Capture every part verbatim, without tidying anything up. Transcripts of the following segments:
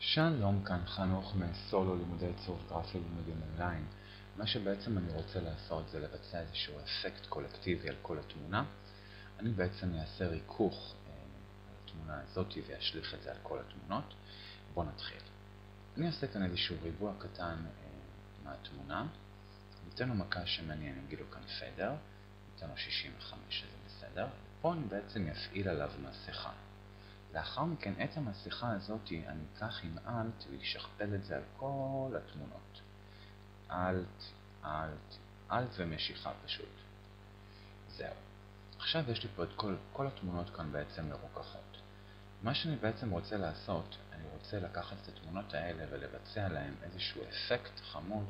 שלום, כאן חנוך מסולו לימודי עיצוב גרפי לימודים אונליין. מה שבעצם אני רוצה לעשות זה לבצע איזשהו אפקט קולקטיבי על כל התמונה. אני בעצם אעשה ריכוך אה, על התמונה הזאת ואשליך את זה על כל התמונות. בואו נתחיל. אני אעשה כאן איזשהו ריבוע קטן אה, מהתמונה. ניתן לו מכה שמני, אני אגיד לו כאן פדר. ניתן לו שישים וחמש, שזה בסדר. פה אני בעצם אפעיל עליו מסכה. לאחר מכן, את המסכה הזאת אני אקח עם אלט ואשכפל את זה על כל התמונות. אלט, אלט, אלט ומשיכה פשוט. זהו. עכשיו יש לי פה את כל, כל התמונות כאן בעצם מרוככות. מה שאני בעצם רוצה לעשות, אני רוצה לקחת את התמונות האלה ולבצע להם איזשהו אפקט חמוד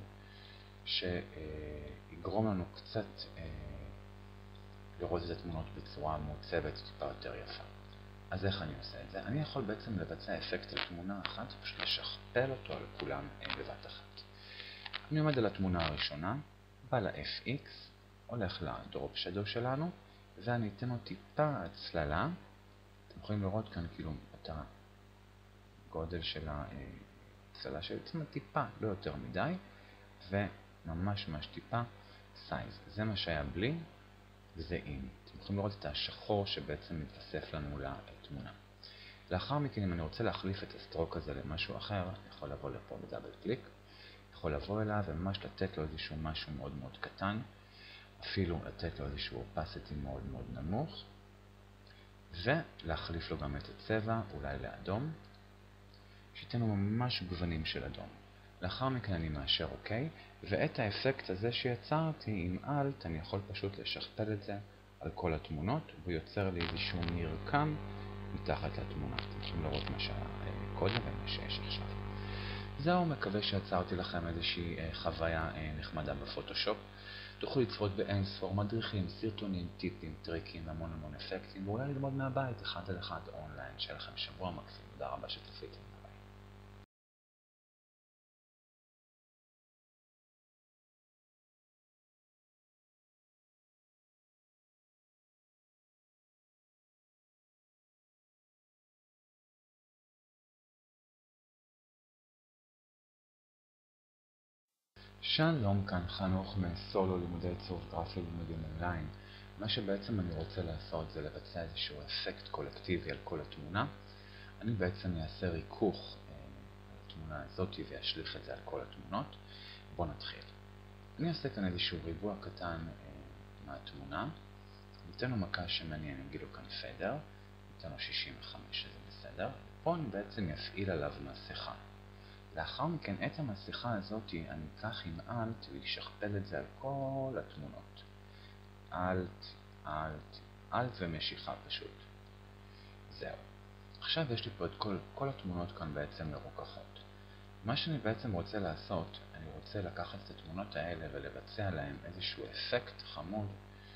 שיגרום לנו קצת אה, לראות את התמונות בצורה מעוצבת טיפה יותר יפה. אז איך אני עושה את זה? אני יכול בעצם לבצע אפקט על תמונה אחת, פשוט לשכפל אותו על כולם בבת אחת. אני עומד על התמונה הראשונה, בא ל-אף אקס, הולך לדרופ שדו שלנו, ואני אתן לו טיפה הצללה. אתם יכולים לראות כאן כאילו את הגודל של ההצללה של עצמה, טיפה, לא יותר מדי, וממש ממש טיפה סייז. זה מה שהיה בלי, וזה עם. אתם יכולים לראות את השחור שבעצם מתווסף לנו לתמונה. לאחר מכן, אם אני רוצה להחליף את הסטרוק הזה למשהו אחר, אני יכול לבוא לפה בדאבל קליק, יכול לבוא אליו וממש לתת לו איזשהו משהו מאוד מאוד קטן, אפילו לתת לו איזשהו opacity מאוד מאוד נמוך, ולהחליף לו גם את הצבע, אולי לאדום, שייתן לו ממש גוונים של אדום. לאחר מכן אני מאשר אוקיי, ואת האפקט הזה שיצרתי עם אלט, אני יכול פשוט לשכפל את זה על כל התמונות, והוא יוצר לי איזשהו מרקם מתחת לתמונה. אתם יכולים לראות מה שהיה קודם ומה שיש עכשיו. זהו, מקווה שיצרתי לכם איזושהי חוויה נחמדה בפוטושופ. תוכלו לצפות באין ספור מדריכים, סרטונים, טיפים, טריקים, המון המון אפקטים, ואולי ללמוד מהבית אחד על אחד אונליין. שיהיה לכם שבוע מקסים. תודה רבה שצפיתם. שלום, כאן חנוך מסולו לימודי עיצוב גרפי לימודים אונליין. מה שבעצם אני רוצה לעשות זה לבצע איזשהו אפקט קולקטיבי על כל התמונה. אני בעצם אעשה ריכוך אה, על התמונה הזאת ואשליך את זה על כל התמונות. בואו נתחיל. אני אעשה כאן איזשהו ריבוע קטן אה, מהתמונה. ניתן לו מכה שמני, אני אגיד לו כאן פדר. ניתן לו שישים וחמש, שזה בסדר. פה אני בעצם אפעיל עליו מסכה. לאחר מכן, את המסכה הזאת אני אקח עם אלט ואשכפל את זה על כל התמונות. אלט, אלט, אלט ומשיכה פשוט. זהו. עכשיו יש לי פה את כל, כל התמונות כאן בעצם מרוככות. מה שאני בעצם רוצה לעשות, אני רוצה לקחת את התמונות האלה ולבצע להם איזשהו אפקט חמוד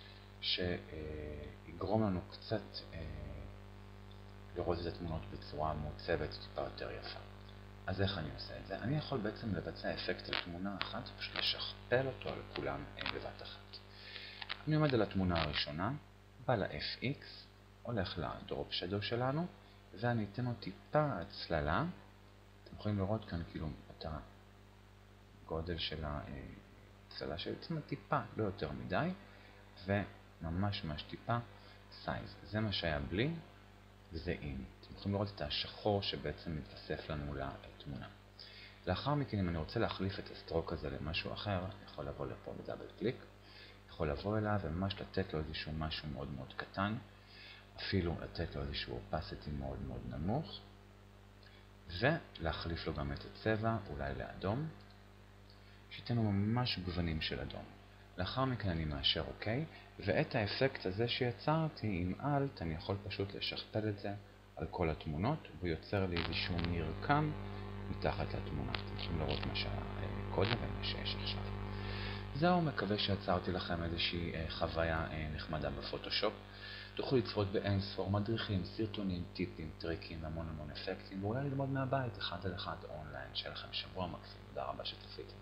שיגרום לנו קצת אה, לראות את התמונות בצורה מעוצבת טיפה יותר יפה. אז איך אני עושה את זה? אני יכול בעצם לבצע אפקט על תמונה אחת, פשוט לשכפל אותו על כולם בבת אחת. אני עומד על התמונה הראשונה, בא ל-אף אקס, הולך לדרופ שדו שלנו, ואני אתן לו טיפה הצללה. אתם יכולים לראות כאן כאילו את הגודל של ההצללה של עצמה, טיפה, לא יותר מדי, וממש ממש טיפה סייז. זה מה שהיה בלי, וזה עם. אתם יכולים לראות את השחור שבעצם מתווסף לנו לתמונה. לאחר מכן, אם אני רוצה להחליף את הסטרוק הזה למשהו אחר, אני יכול לבוא לפה בדאבל קליק, יכול לבוא אליו וממש לתת לו איזשהו משהו מאוד מאוד קטן, אפילו לתת לו איזשהו opacity מאוד מאוד נמוך, ולהחליף לו גם את הצבע, אולי לאדום, שייתן לו ממש גוונים של אדום. לאחר מכן אני מאשר אוקיי, ואת האפקט הזה שיצרתי עם אלט, אני יכול פשוט לשכפל את זה על כל התמונות, והוא יוצר לי איזשהו מרקם מתחת לתמונה. אתם יכולים לראות מה שהיה קודם ומה שיש עכשיו. זהו, מקווה שיצרתי לכם איזושהי חוויה נחמדה בפוטושופ. תוכלו לצפות באין ספור מדריכים, סרטונים, טיפים, טריקים, המון המון אפקטים, ואולי ללמוד מהבית אחד על אחד אונליין. שיהיה לכם שבוע מקסים. תודה רבה שצפיתם.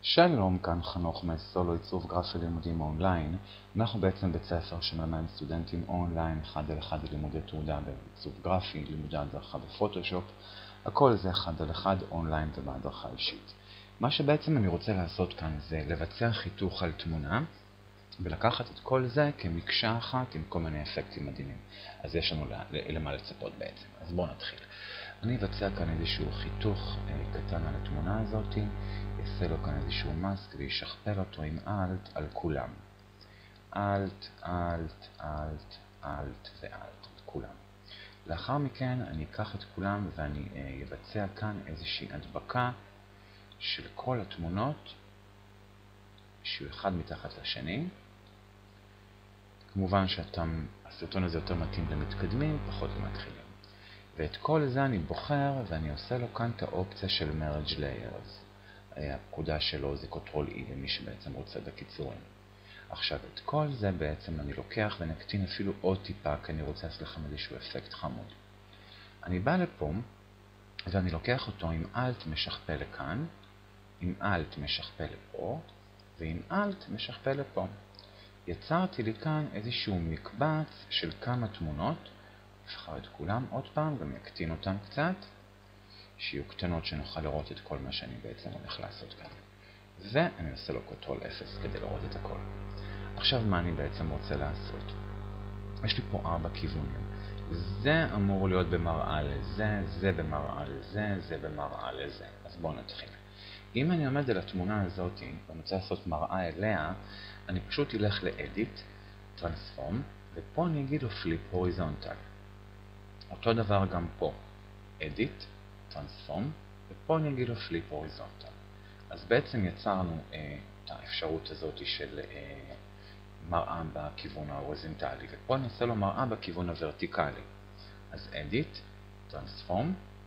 שלום, כאן חנוך מסולו עיצוב גרפי לימודים אונליין. אנחנו בעצם בית ספר שמלמד סטודנטים אונליין אחד על אחד לימודי תעודה בעיצוב גרפי, לימודי הדרכה בפוטושופ. הכל זה אחד על אחד אונליין ובהדרכה אישית. מה שבעצם אני רוצה לעשות כאן זה לבצע חיתוך על תמונה ולקחת את כל זה כמקשה אחת עם כל מיני אפקטים מדהימים. אז יש לנו למה לצפות בעצם. אז בואו נתחיל. אני אבצע כאן איזשהו חיתוך אה, קטן על התמונה הזאת, אעשה לו כאן איזשהו מאסק וישכפל אותו עם אלט על כולם. אלט, אלט, אלט, אלט ואלט, את כולם. לאחר מכן אני אקח את כולם ואני אה, אבצע כאן איזושהי הדבקה של כל התמונות, שהוא אחד מתחת לשני. כמובן שהסרטון הזה יותר מתאים למתקדמים, פחות למתחילים. ואת כל זה אני בוחר ואני עושה לו כאן את האופציה של Merge Layers. הפקודה שלו זה Ctrl E למי שבעצם רוצה בקיצורים. עכשיו את כל זה בעצם אני לוקח ונקטין אפילו עוד טיפה כי אני רוצה לעשות לכם איזשהו אפקט חמוד. אני בא לפה ואני לוקח אותו עם Alt משכפל לכאן, עם Alt משכפל לפה ועם Alt משכפל לפה. יצרתי לי כאן איזשהו מקבץ של כמה תמונות. נבחר את כולם עוד פעם, גם יקטין אותם קצת, שיהיו קטנות שנוכל לראות את כל מה שאני בעצם הולך לעשות כאן. ואני עושה לו Ctrl אפס כדי לראות את הכל. עכשיו מה אני בעצם רוצה לעשות? יש לי פה ארבע כיוונים. זה אמור להיות במראה לזה, זה במראה לזה, זה במראה לזה. אז בואו נתחיל. אם אני עומד על התמונה הזאת ואני רוצה לעשות מראה אליה, אני פשוט אלך ל-Edit, Transform, ופה אני אגיד לו Flip Horizontal. אותו דבר גם פה, Edit, Transform, ופה אני אגיד לו Flip Horizontal. אז בעצם יצרנו אה, את האפשרות הזאת של אה, מראה בכיוון ההורזונטלי, ופה אני אעשה לו מראה בכיוון הוורטיקלי. אז Edit, Transform,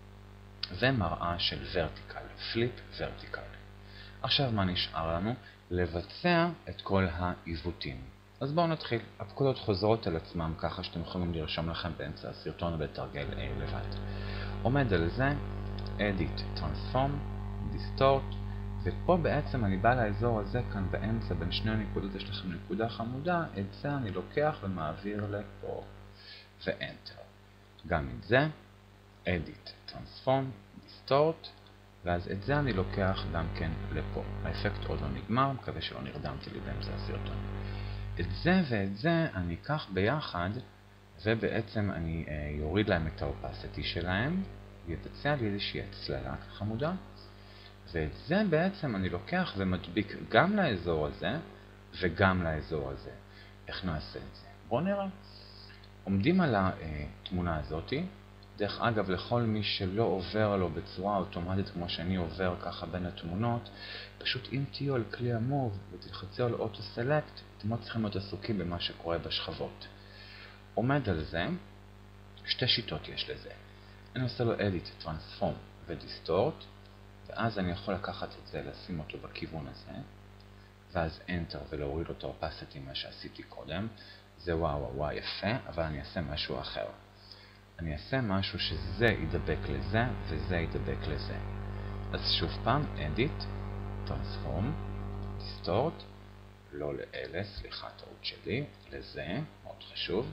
ומראה של Vertical, Flip Vertical. עכשיו מה נשאר לנו? לבצע את כל העיוותים. אז בואו נתחיל. הפקודות חוזרות על עצמם ככה שאתם יכולים לרשום לכם באמצע הסרטון ולתרגל אה, לבד. עומד על זה, Edit, Transform, Distort, ופה בעצם אני בא לאזור הזה כאן באמצע בין שני הנקודות, יש לכם נקודה חמודה, את זה אני לוקח ומעביר לפה, ו-Enter. גם את זה, Edit, Transform, Distort, ואז את זה אני לוקח גם כן לפה. האפקט עוד לא נגמר, מקווה שלא נרדמתי לי באמצע הסרטון. את זה ואת זה אני אקח ביחד, ובעצם אני אה, יוריד להם את האופסיטי שלהם, ויבצע לי איזושהי הצללה חמודה, ואת זה בעצם אני לוקח ומדביק גם לאזור הזה, וגם לאזור הזה. איך נעשה את זה? בואו נראה. עומדים על התמונה הזאת, דרך אגב לכל מי שלא עובר לו בצורה אוטומטית כמו שאני עובר ככה בין התמונות, פשוט אם תהיו על כלי המוב ותלחצו על אוטו סלקט, אתם לא צריכים להיות עסוקים במה שקורה בשכבות. עומד על זה, שתי שיטות יש לזה. אני עושה לו Edit, Transform ו-Distort, ואז אני יכול לקחת את זה, לשים אותו בכיוון הזה, ואז Enter ולהוריד לו את האופסיטי מה שעשיתי קודם. זה וואו וואו וואו יפה, אבל אני אעשה משהו אחר. אני אעשה משהו שזה ידבק לזה וזה ידבק לזה. אז שוב פעם, Edit, Transform, Distort, לא לאלה, סליחה, טעות שלי, לזה, מאוד חשוב,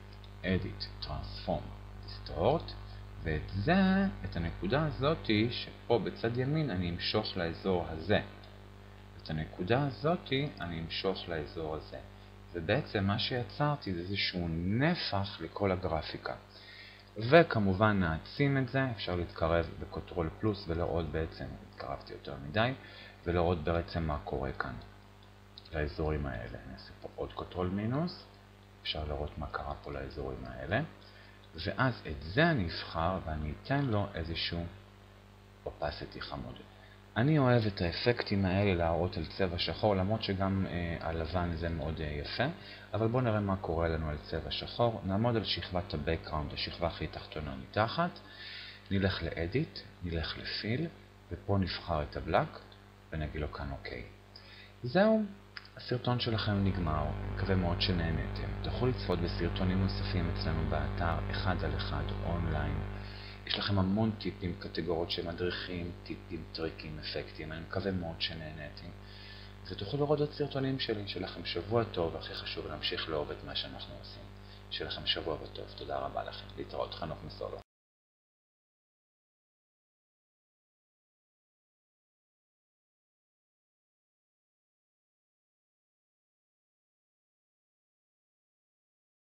Edit, Transform, Distort, ואת זה, את הנקודה הזאת שפה בצד ימין אני אמשוך לאזור הזה. את הנקודה הזאת אני אמשוך לאזור הזה. ובעצם מה שיצרתי זה איזשהו נפח לכל הגרפיקה. וכמובן נעצים את זה, אפשר להתקרב בקוטרול פלוס ולראות בעצם, התקרבתי יותר מדי, ולראות בעצם מה קורה כאן לאזורים האלה. אני אעשה פה עוד קוטרול מינוס, אפשר לראות מה קרה פה לאזורים האלה, ואז את זה אני אבחר ואני אתן לו איזשהו opacity חמוד. אני אוהב את האפקטים האלה להראות על צבע שחור, למרות שגם אה, הלבן זה מאוד אה, יפה, אבל בואו נראה מה קורה לנו על צבע שחור. נעמוד על שכבת ה-Background, השכבה הכי תחתונה מתחת, נלך ל-Edit, נלך ל-Fill, ופה נבחר את ה-Black, ונגיד לו כאן אוקיי. זהו, הסרטון שלכם נגמר, מקווה מאוד שנהנתם. תוכלו לצפות בסרטונים נוספים אצלנו באתר אחד על אחד אונליין. יש לכם לכם המון טיפים, קטגוריות של מדריכים, טיפים, טריקים, אפקטים. אני מקווה מאוד שנהניתם. ותוכלו לראות את הסרטונים שלי. שיהיה לכם שבוע טוב, והכי חשוב להמשיך לאהוב את מה שאנחנו עושים. שיהיה לכם שבוע וטוב. תודה רבה לכם. להתראות. חנוך מסולו.